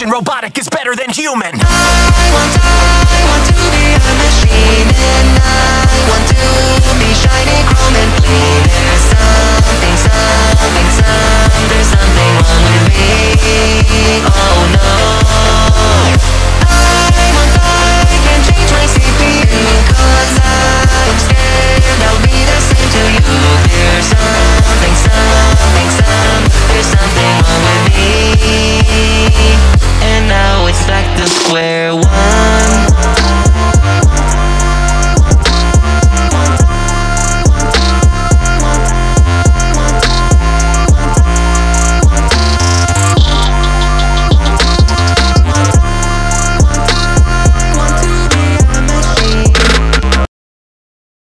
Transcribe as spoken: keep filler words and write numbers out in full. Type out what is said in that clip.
question, robotic is better than human. I want, I want to be a machine, and I want to be shiny, chrome and clean. There's something, something, some, there's something wrong with